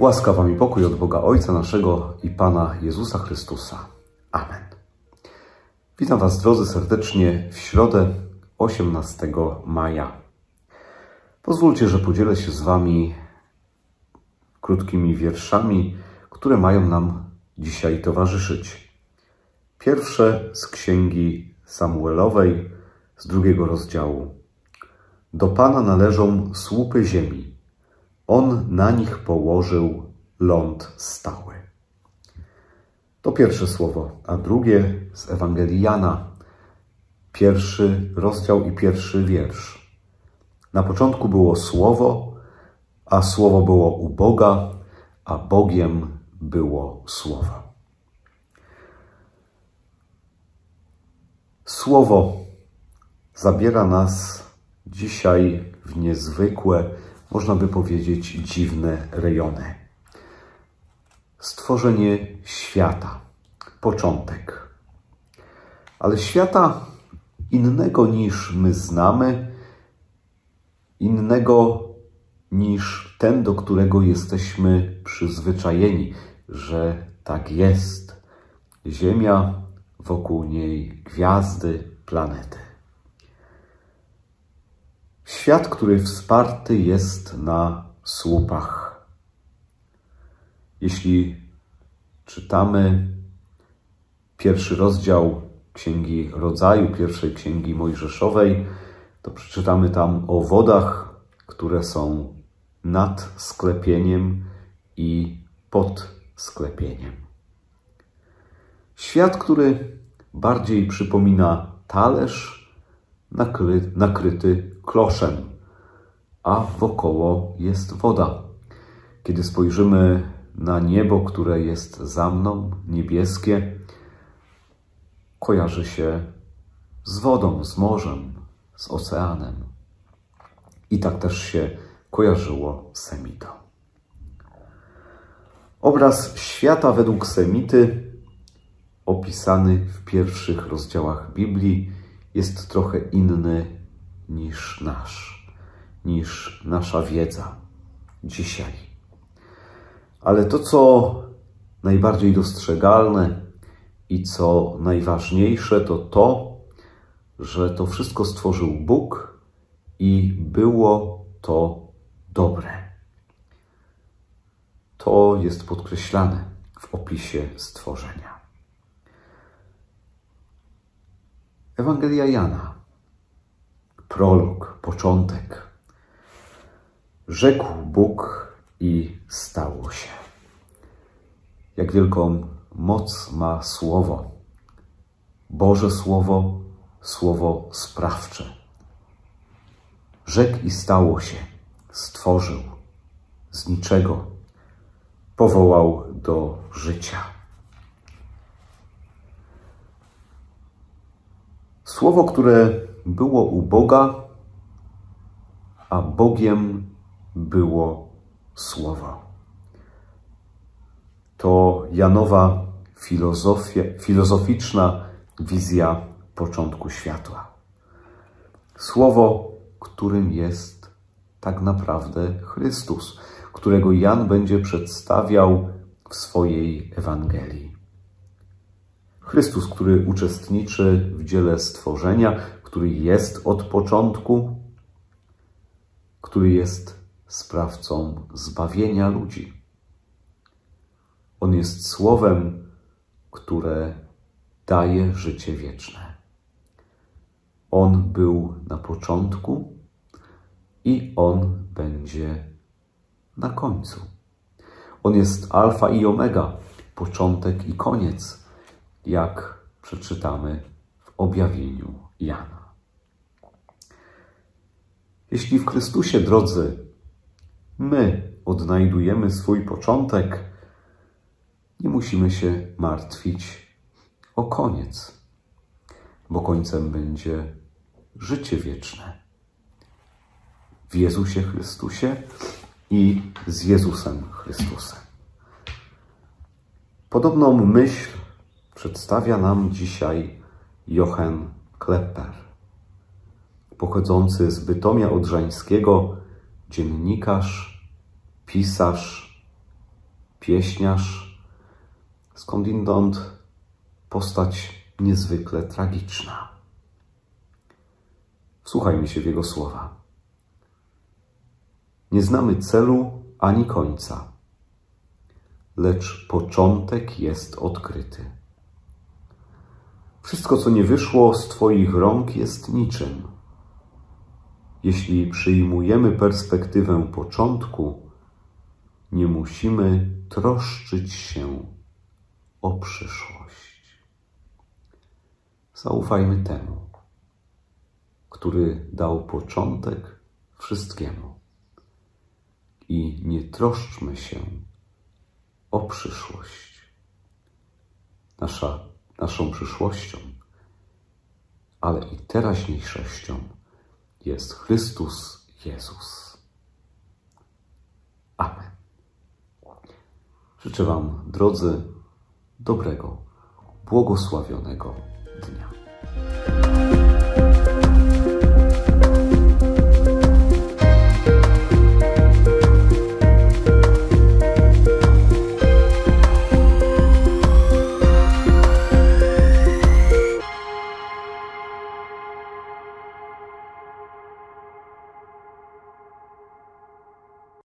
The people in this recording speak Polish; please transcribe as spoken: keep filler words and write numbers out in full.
Łaska wam i pokój od Boga Ojca naszego i Pana Jezusa Chrystusa. Amen. Witam was, drodzy, serdecznie w środę osiemnastego maja. Pozwólcie, że podzielę się z wami krótkimi wierszami, które mają nam dzisiaj towarzyszyć. Pierwsze z Księgi Samuelowej, z drugiego rozdziału. Do Pana należą słupy ziemi. On na nich położył ląd stały. To pierwsze słowo, a drugie z Ewangelii Jana. Pierwszy rozdział i pierwszy wiersz. Na początku było Słowo, a Słowo było u Boga, a Bogiem było Słowo. Słowo zabiera nas dzisiaj w niezwykłe, można by powiedzieć, dziwne rejony. Stworzenie świata, początek. Ale świata innego niż my znamy, innego niż ten, do którego jesteśmy przyzwyczajeni, że tak jest. Ziemia, wokół niej gwiazdy, planety. Świat, który wsparty jest na słupach. Jeśli czytamy pierwszy rozdział Księgi Rodzaju, pierwszej Księgi Mojżeszowej, to przeczytamy tam o wodach, które są nad sklepieniem i pod sklepieniem. Świat, który bardziej przypomina talerz nakry, nakryty kloszem, a wokoło jest woda. Kiedy spojrzymy na niebo, które jest za mną, niebieskie, kojarzy się z wodą, z morzem, z oceanem. I tak też się kojarzyło Semitą. Obraz świata według Semity, opisany w pierwszych rozdziałach Biblii, jest trochę inny niż nasz, niż nasza wiedza dzisiaj. Ale to, co najbardziej dostrzegalne i co najważniejsze, to to, że to wszystko stworzył Bóg i było to dobre. To jest podkreślane w opisie stworzenia. Ewangelia Jana, prolog, początek. Rzekł Bóg i stało się. Jak wielką moc ma Słowo. Boże Słowo, Słowo sprawcze. Rzekł i stało się. Stworzył z niczego. Powołał do życia. Słowo, które było u Boga, a Bogiem było Słowo. To Janowa filozofia, filozoficzna wizja początku światła. Słowo, którym jest tak naprawdę Chrystus, którego Jan będzie przedstawiał w swojej Ewangelii. Chrystus, który uczestniczy w dziele stworzenia, który jest od początku, który jest sprawcą zbawienia ludzi. On jest Słowem, które daje życie wieczne. On był na początku i On będzie na końcu. On jest alfa i omega, początek i koniec, jak przeczytamy w objawieniu Jana. Jeśli w Chrystusie, drodzy, my odnajdujemy swój początek, nie musimy się martwić o koniec, bo końcem będzie życie wieczne w Jezusie Chrystusie i z Jezusem Chrystusem. Podobną myśl przedstawia nam dzisiaj Jochen Klepper, pochodzący z Bytomia Odrzańskiego, dziennikarz, pisarz pieśniarz, skądinąd postać niezwykle tragiczna. Wsłuchajmy się w jego słowa. Nie znamy celu ani końca, lecz początek jest odkryty. Wszystko, co nie wyszło z Twoich rąk, jest niczym. Jeśli przyjmujemy perspektywę początku, nie musimy troszczyć się o przyszłość. Zaufajmy temu, który dał początek wszystkiemu, i nie troszczmy się o przyszłość. Nasza, naszą przyszłością, ale i teraźniejszością jest Chrystus Jezus. Amen. Życzę Wam, drodzy, dobrego, błogosławionego dnia.